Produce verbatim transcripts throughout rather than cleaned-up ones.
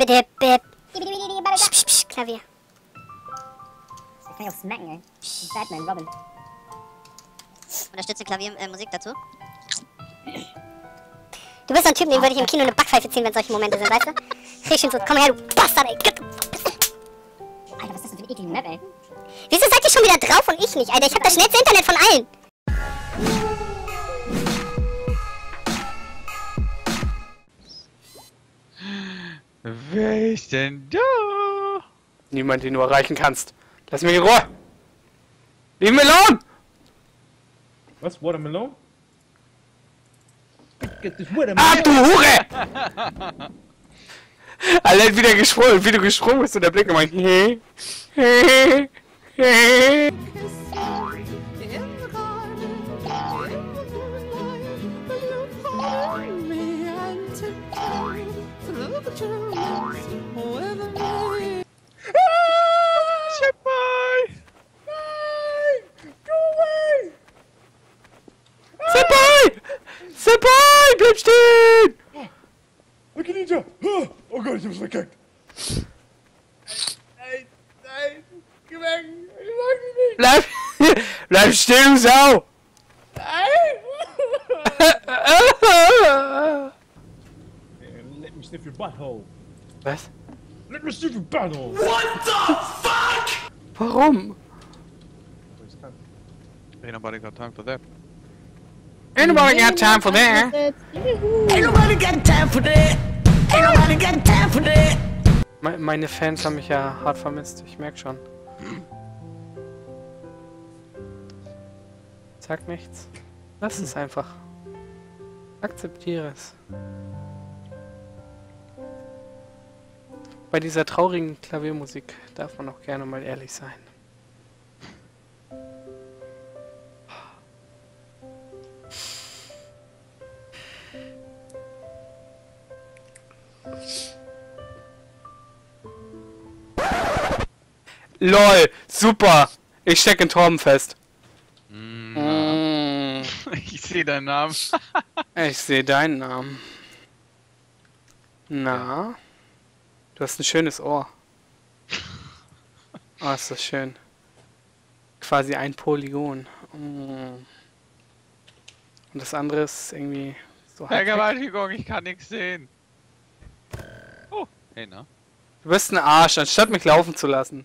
Psch, psch, psch, Klavier. Ich kann ja auch smacken, ey. Batman, Robin. Unterstütze Klaviermusik äh, dazu. Du bist so ein Typ, dem würde ich im Kino eine Backpfeife ziehen, wenn solche Momente sind, weißt du? Krieg schon so, komm her, du Bastard, ey. Alter, was ist das denn für eine eklige Map, ey? Wieso seid ihr schon wieder drauf und ich nicht, Alter? Ich hab das schnellste Internet von allen. Wer ist denn da? Niemand, den du erreichen kannst. Lass mich in Ruhe! Leave me alone! Was? Watermelon? Get this Ah, watermelon! du Hure! Alter, wieder gesprungen, wie du gesprungen bist und der Blick gemeint. He, he, he. Senpai! Senpai! Senpai! Bleib stehen! Okay, Ninja! Oh Gott, ich hab's verkackt! Nein, nein! Geh weg! Ich mag dich nicht! Bleib, bleib stehen, du Sau! Nein! Let me sniff your butthole! Was? Let me sniff your butthole! Warum? Ain't nobody got time for that. Anybody got time for that? Ain't nobody got time for that. Ain't nobody got time for that. Me meine Fans haben mich ja hart vermisst, ich merk schon. Sag nichts. Lass es einfach. Akzeptiere es. Bei dieser traurigen Klaviermusik darf man auch gerne mal ehrlich sein. LOL, super! Ich steck in Torben fest. Mm, Mm. Ich sehe deinen Namen. Ich sehe deinen Namen. Na? Du hast ein schönes Ohr. Oh, ist das schön. Quasi ein Polygon. Mm. Und das andere ist irgendwie so halb weg. Vergewaltigung, ich kann nichts sehen. Oh, hey, na? Du bist ein Arsch, anstatt mich laufen zu lassen.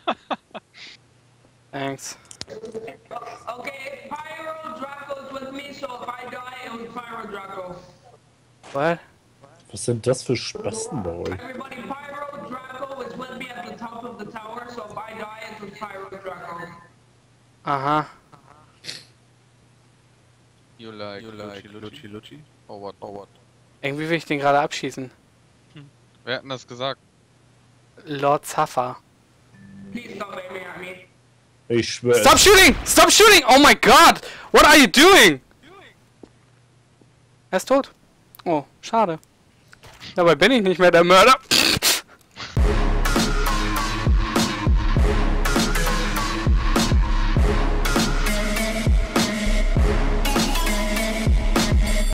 Thanks. Okay, Pyro Draco is with me, so if I die, it was Pyro Draco. What? Was sind das für Spasten bei euch? Everybody, Pyro Draco is with me at the top of the tower, so if I die, it was Pyro Draco. Aha. You like, you like Luchi Luchi? Or what, or what? Irgendwie will ich den gerade abschießen. Hm. Wer hat denn das gesagt? Lord Zaffa. Please stop aiming at me. Ich schwöre. Stop shooting! Stop shooting! Oh my god! What are you doing? Er ist tot. Oh, schade. Dabei bin ich nicht mehr der Mörder.